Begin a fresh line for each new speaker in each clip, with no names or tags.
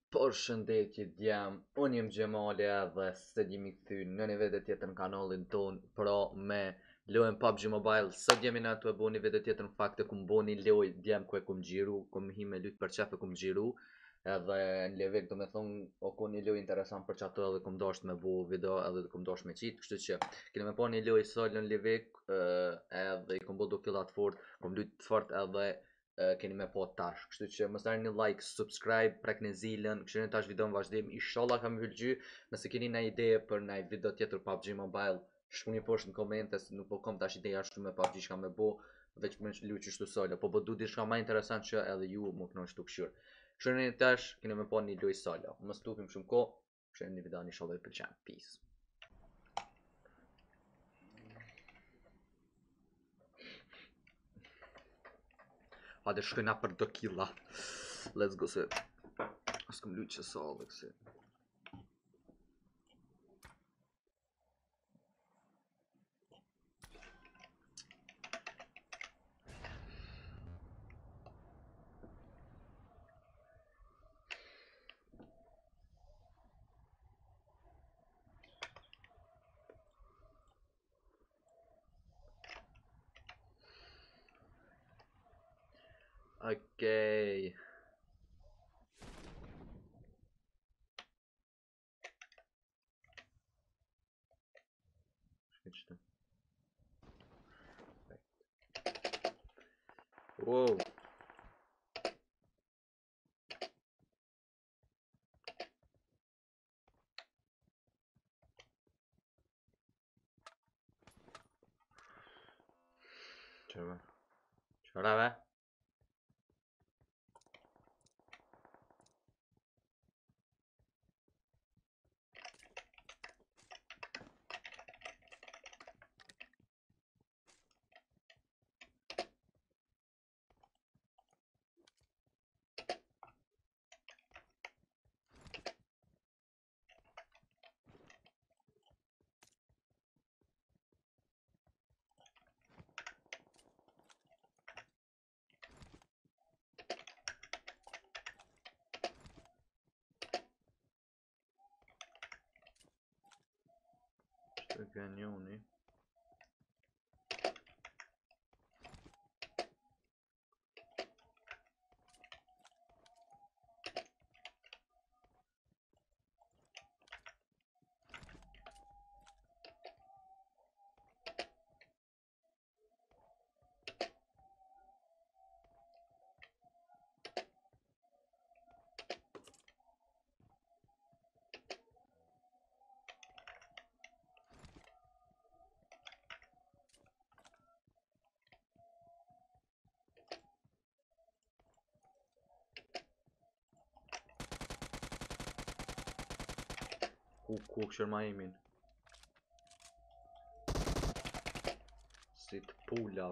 Përshëndetje djam, unë jem Gjemali edhe se jemi këthy në një video tjetër në kanalin ton, pra me lojën PUBG Mobile. Sot jemi na të e bo një video tjetër në fakt e kum bo një lojë djem ku e kum gjiru, kum hi me lutë për qef e kum gjiru, edhe në levek do me thonë o ko një lojë interesant për qato edhe kum dasht me bo video edhe kum dasht me qitë, kështu që kene me pa një lojë solo në levek edhe i kum bo do killat fort, kum lutë fort edhe keni me po tash. Kështu që mos harroni like, subscribe, prekni zilën, këshironi tash videon vazhdim. Inshallah kam pëlqy. Nëse keni ndonjë ide për ndonjë video tjetër PUBG Mobile, shkruani poshtë në komente se nuk po kam tash ideja ashtu me PUBG çka më bë, veç më luaj çështu solo, po du diçka më interesant që edhe ju më kënosh të këshir. Këshironi tash keni me po një lojë solo. Mos tupim shumë kohë. Këshironi videon inshallah ju pëlqen. Peace. Hajde shkojna për do killa. Let's go se. S'kam luajt që sa edhe kësi. Okej. Geçti. Wow. Çöre. Çöre be. İşte Ganyoni. Kukshërmaimin. Si të pulav.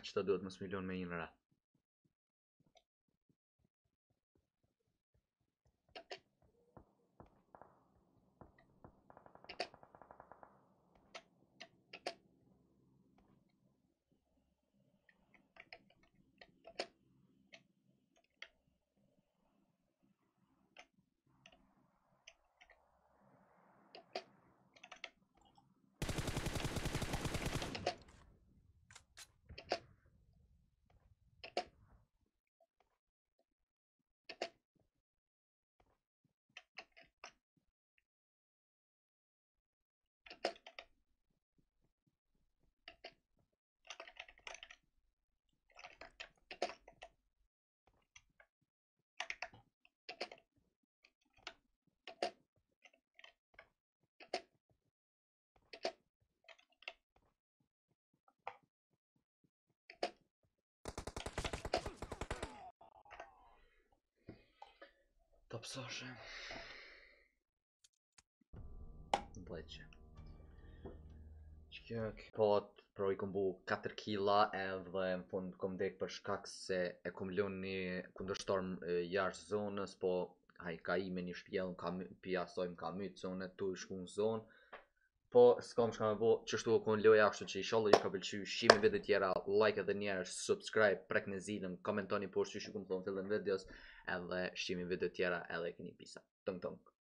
Qëta duhet më smilon me 1 rat. Ta pësoshe. Bleqe. Që kjo po i kom bu 4 kila edhe në fund kom dek për shkak se e kom lënë një kundërshtar jashtë zonës, po ai ka i me një shpjell pia asoj më ka myt zonë tu i shku në zonë. Po s'kam shka me bo, qështu o kon loja, kështu që inshallah ju ka pëlqy, shihni video tjera, like edhe njerë, subscribe, prek në zilën, komentoni poshtë që ku më thonë fillim videos, edhe shihni video tjera edhe keni pisa. Tëng tëng.